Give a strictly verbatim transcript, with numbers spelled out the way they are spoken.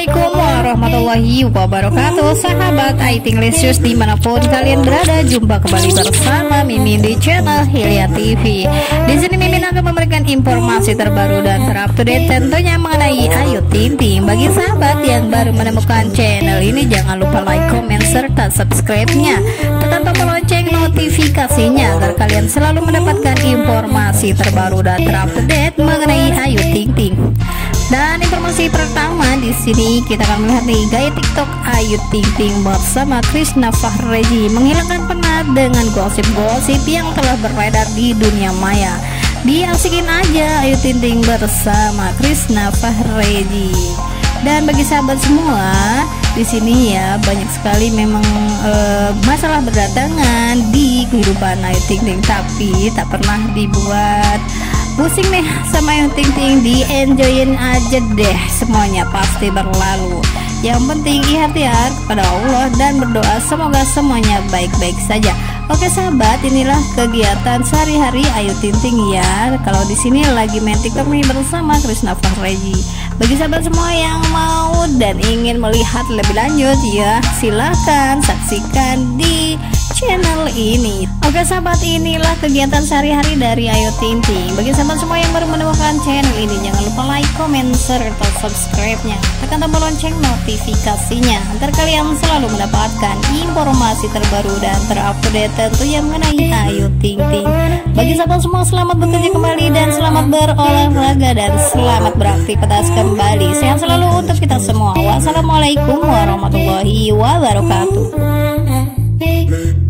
Assalamualaikum warahmatullahi wabarakatuh. Sahabat Aiting Lesius dimanapun kalian berada, jumpa kembali bersama Mimin di channel Hilya T V. Di sini Mimin akan memberikan informasi terbaru dan terupdate tentunya mengenai Ayu Ting Ting. Bagi sahabat yang baru menemukan channel ini, jangan lupa like, comment, serta subscribe-nya. Tekan tombol lonceng notifikasinya agar kalian selalu mendapatkan informasi terbaru dan terupdate mengenai Ayu Ting Ting. Dan informasi pertama di sini kita akan melihat nih, gaya TikTok Ayu Ting Ting bersama Krisna Fahreji menghilangkan penat dengan gosip-gosip yang telah beredar di dunia maya. Diasikin aja Ayu Ting Ting bersama Krisna Fahreji. Dan bagi sahabat semua, di sini ya banyak sekali memang e, masalah berdatangan di kehidupan Ayu Ting Ting, tapi tak pernah dibuat pusing nih sama Ayu Ting Ting. Di enjoyin aja deh, semuanya pasti berlalu. Yang penting ikhtiar kepada Allah dan berdoa semoga semuanya baik-baik saja. Oke sahabat, inilah kegiatan sehari-hari Ayu Ting Ting ya. Kalau di sini lagi main TikTok nih bersama Krisna Fahreji. Bagi sahabat semua yang mau dan ingin melihat lebih lanjut ya, silahkan saksikan di channel ini. Oke sahabat, inilah kegiatan sehari-hari dari Ayu Ting Ting. Bagi sahabat semua yang baru menemukan channel ini, jangan lupa like, comment, serta subscribe-nya. Tekan tombol lonceng notifikasinya agar kalian selalu mendapatkan informasi terbaru dan terupdate tentunya mengenai Ayu Ting Ting. Bagi sahabat semua, selamat bekerja kembali dan selamat berolahraga dan selamat beraktivitas kembali. Sehat selalu untuk kita semua. Wassalamualaikum warahmatullahi wabarakatuh.